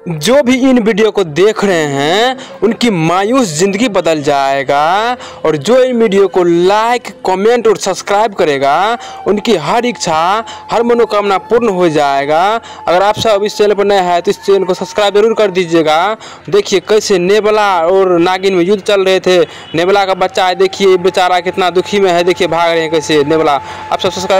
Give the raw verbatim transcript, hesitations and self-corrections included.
जो भी इन वीडियो को देख रहे हैं उनकी मायूस ज़िंदगी बदल जाएगा, और जो इन वीडियो को लाइक कमेंट और सब्सक्राइब करेगा उनकी हर इच्छा हर मनोकामना पूर्ण हो जाएगा। अगर आप सब इस चैनल पर नए हैं तो इस चैनल को सब्सक्राइब जरूर कर दीजिएगा। देखिए कैसे नेबला और नागिन में युद्ध चल रहे थे। नेबला का बच्चा है, देखिए बेचारा कितना दुखी में है, देखिए भाग रहे हैं कैसे नेबला। आप सब सब्सक्राइब